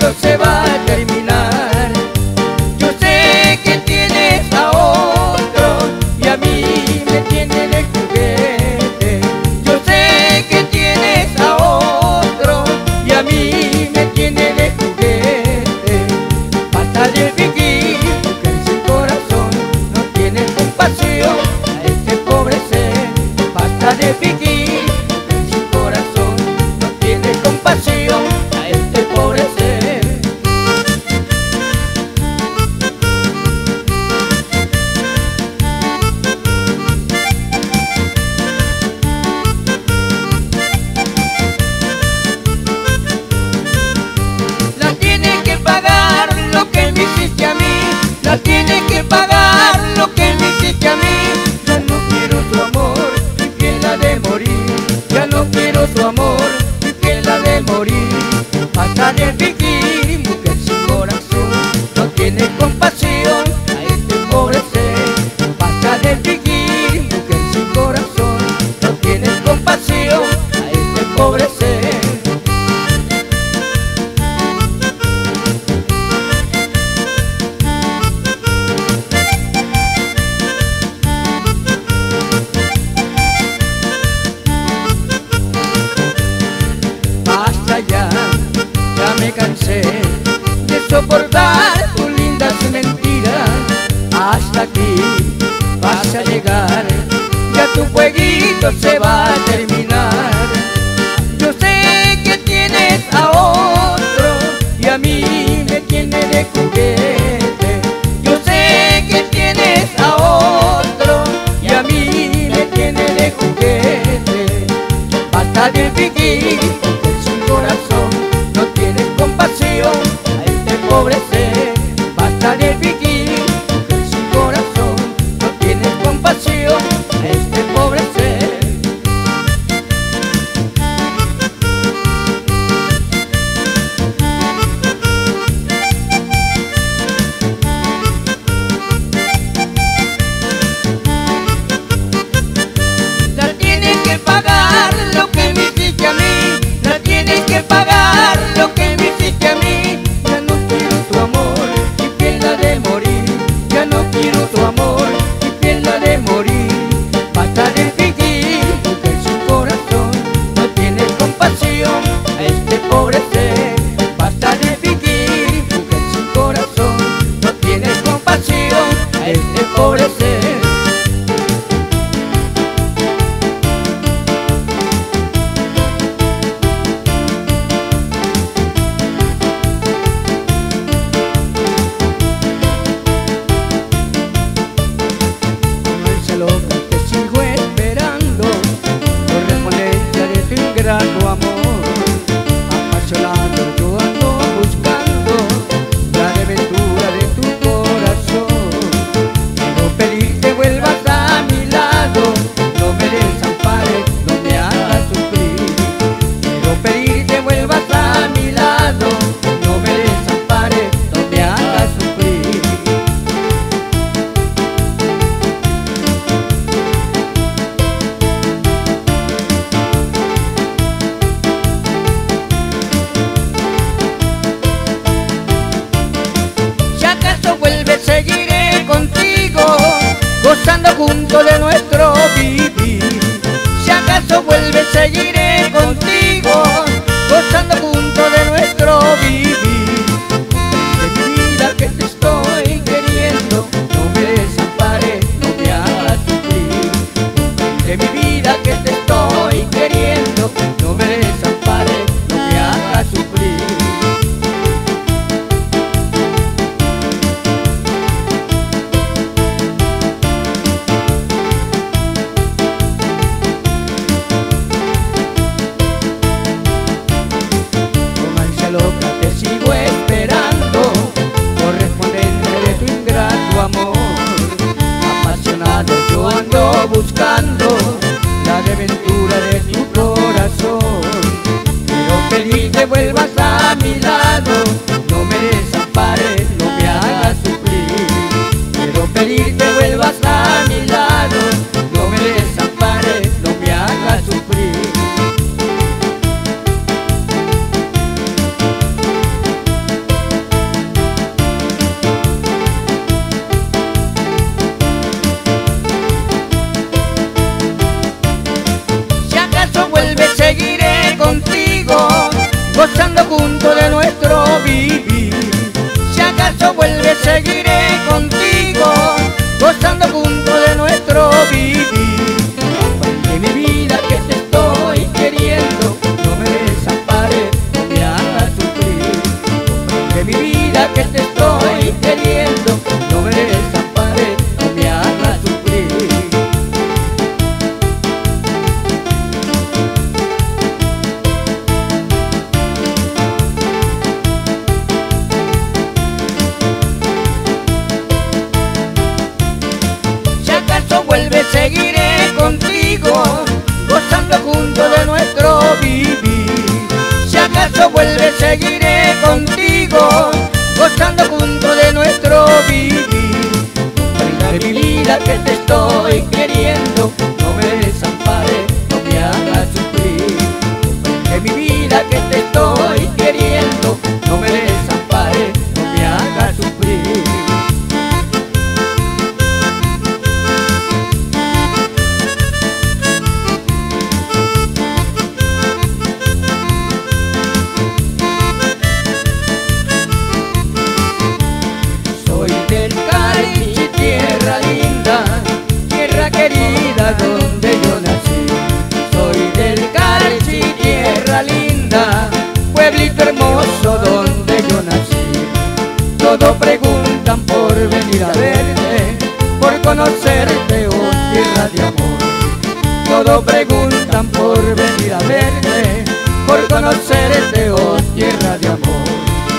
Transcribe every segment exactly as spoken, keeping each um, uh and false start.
jueguito se va a terminar. Yo sé que tienes a otro y a mí me tiene de juguete. Yo sé que tienes a otro y a mí me tiene de juguete. Basta de fingir, porque sin corazón no tiene compasión a este pobre ser. Basta de fingir, porque sin corazón no tiene compasión a este pobre ser. La tiene que pagar lo que me hiciste a mí. La tiene que pagar lo que me hiciste a mí. Ya no quiero tu amor, y que la de morir. Ya no quiero tu amor, y que la de morir. Basta de fingir, mujer sin corazón, no tiene compasión a este pobre ser. Basta de fingir, mujer sin corazón, no tiene compasión a este pobre ser. Basta ya, ya me cansé de soportar tus lindas mentiras. Hasta aquí vas a llegar, ya tu jueguito se va a terminar. Yo sé que tienes a otro y a mí me tiene de juguete. Yo sé que tienes a otro y a mí me tiene de juguete. Basta de fingir, porque sin corazón no tienes compasión a este pobre ser. Basta de fingir, porque sin corazón no tienes compasión a este pobre ser. La tienes que pagar lo que me hiciste a mí. La tienes que pagar lo que me hiciste a mí. Ya no quiero tu amor, y pierda de morir. Ya no quiero tu amor, y pierda de morir. Basta de fingir, porque sin corazón no tienes compasión a este pobre ser. Basta de fingir, porque sin corazón no tienes compasión a este pobre ser. Loca, te sigo esperando correspondencia de tu ingrato amor. Apasionado yo ando buscando la desventura de tu corazón. Quiero pedirte vuelvas a mi lado, no me desampares, no me hagas sufrir. Quiero pedirte vuelvas a mi lado, no me desampares, no me hagas sufrir. Vuelve, seguiré contigo, gozando junto de nuestro vivir. Si acaso vuelve, seguiré contigo, gozando junto de nuestro vivir. De mi vida que te estoy queriendo, no me desampares, no me hagas sufrir. De mi vida que te estoy queriendo, no me desampares, no me hagas sufrir. acaso vuelve seguiré contigo, gozando junto de nuestro vivir. Si acaso vuelve seguiré contigo, gozando junto de nuestro vivir. De mi vida que te estoy queriendo, no me desampares, no me hagas sufrir. De mi vida que te estoy queriendo, no me desampares, no me hagas sufrir. Si acaso vuelve seguiré contigo, gozando junto de nuestro vivir. Si acaso vuelve seguiré contigo, gozando junto de nuestro vivir. De mi vida que te estoy queriendo, no me desampares, no me hagas sufrir. De mi vida que te estoy queriendo, no me desampares, no me hagas sufrir. Tierra linda, tierra querida donde yo nací. Soy del Carchi, tierra linda, pueblito hermoso donde yo nací. Todos preguntan por venir a verte, por conocerte, oh tierra de amor. Todos preguntan por venir a verte, por conocerte, oh tierra de amor.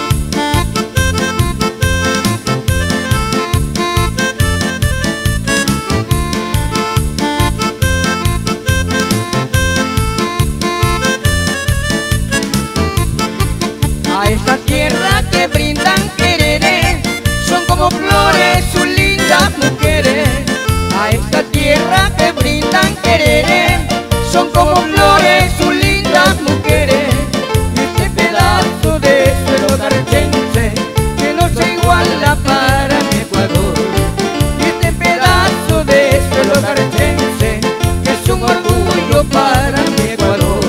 A esta tierra que brindan quereres, son como flores sus lindas mujeres. A esta tierra que brindan quereres, son como flores sus lindas mujeres. Y este pedazo de suelo carchense que no se iguala para mi Ecuador. Y este pedazo de suelo carchense que es un orgullo para mi Ecuador.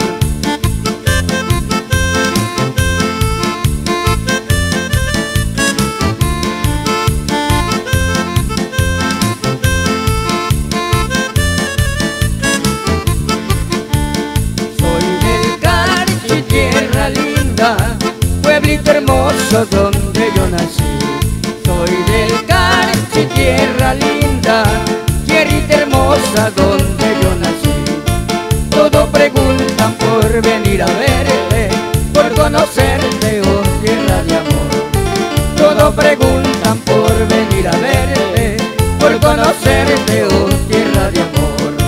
Tierra linda, pueblito hermoso donde yo nací. Soy del Carchi, tierra linda, tierrita hermosa donde yo nací. Todos preguntan por venir a verte, por conocerte, oh tierra de amor. Todos preguntan por venir a verte, por conocerte, oh tierra de amor.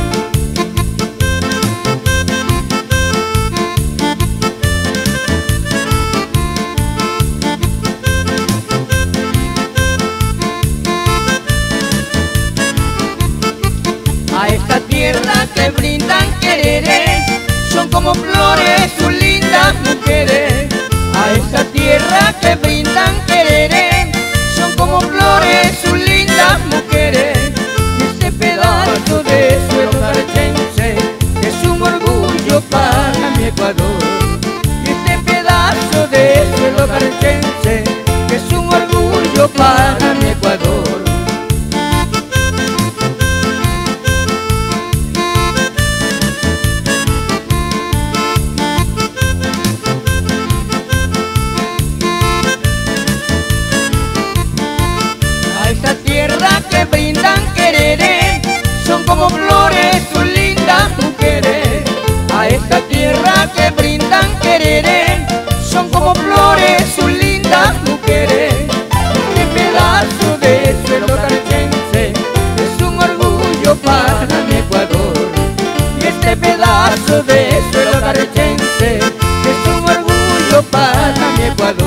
A esta tierra que brindan quereres, son como flores sus lindas mujeres. A esta tierra que brindan quereres, son como flores sus lindas mujeres. Y este pedazo de suelo carchense es un orgullo para mi Ecuador. Y este pedazo de suelo carchense es un orgullo para mi Ecuador. Que brindan quereres, son como flores sus lindas mujeres. A esta tierra que brindan quereres, son como flores sus lindas mujeres. Este pedazo de suelo carchense es un orgullo para mi Ecuador. Y este pedazo de suelo carchense es un orgullo para mi Ecuador.